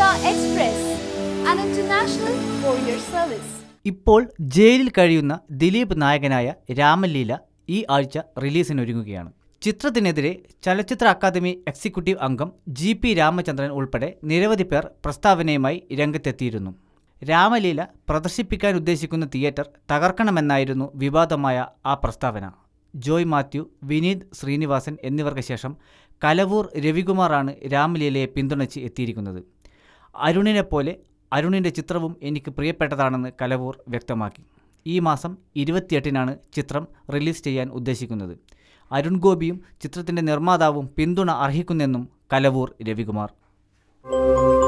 Express, an international courier service. ഇപ്പോൾ ജയിലിൽ കഴിയുന്ന ദിലീപ് നായകനായ രാമലീല ഈ ആഴ്ച റിലീസിനൊരുങ്ങുകയാണ്. ചിത്രത്തിനെതിരെ ചലച്ചിത്ര അക്കാദമി എക്സിക്യൂട്ടീവ് അംഗം GP രാമചന്ദ്രൻ ഉൾപ്പെടെ നിരവധി പേർ പ്രസ്താവനയുമായി രംഗത്തെത്തിയിരുന്നു. രാമലീല പ്രദർശിപ്പിക്കാൻ ഉദ്ദേശിക്കുന്ന തിയേറ്റർ തകർക്കണമെന്നായിരുന്നു വിവാദമായ ആ പ്രസ്താവന. ജോയ് മാത്യു, വിനീത് ശ്രീനിവാസൻ എന്നിവർക്ക് ശേഷം കലവൂർ രവികുമാറാണ് രാമലീലയെ പിന്തുണച്ച് എത്തിയിരിക്കുന്നത്. അരുണിനെപ്പോലെ അരുണിൻ്റെ ചിത്രവും എനിക്ക് പ്രിയപ്പെട്ടതാണെന്ന് കലവൂർ വ്യക്തമാക്കി. ഈ മാസം 28-നാണ് ചിത്രം റിലീസ് ചെയ്യാൻ ഉദ്ദേശിക്കുന്നത്. അരുൺ ഗോപിയും ചിത്രത്തിൻ്റെ നിർമ്മാതാവും പിന്തുണ അർഹിക്കുന്നെന്നും കലവൂർ രവികുമാർ.